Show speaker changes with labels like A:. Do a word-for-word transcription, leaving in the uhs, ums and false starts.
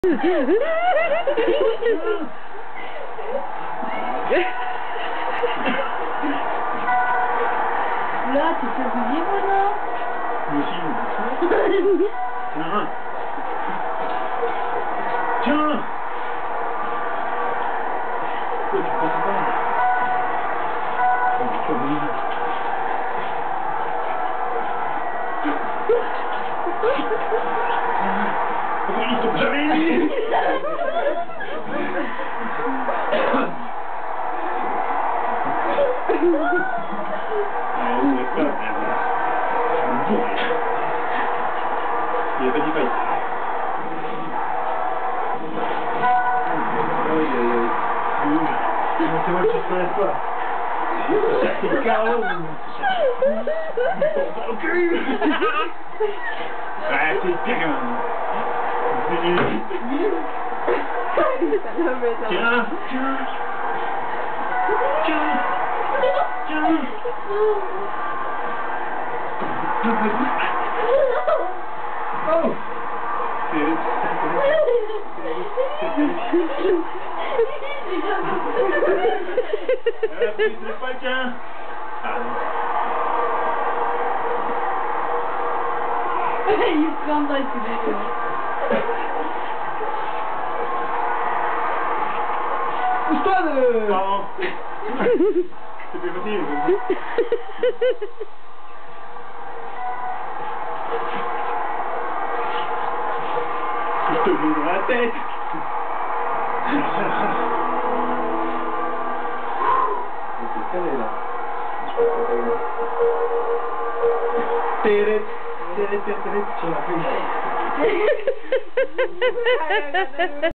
A: Là, tu fais du livre, non?
B: Mais si, tiens. Tiens. Pourquoi tu prends pas? Oh, tu as oublié. Pourquoi il tombe jamais? Il n'y a pas d'y faille. Aïe aïe aïe. C'est moi qui ne se connaisse pas. C'est le carreau. Au cul. Ouais, c'est pire quand même. Tiens, tiens. Tiens. Tiens. Oh! C'est pas tiens!
A: Il se prend dans le studio.
B: Pousse-toi de... Pardon. C'est plus facile. Je te mets dans la tête. C'est calé là. Je pense que c'est calé. Téret, téret, téret, téret.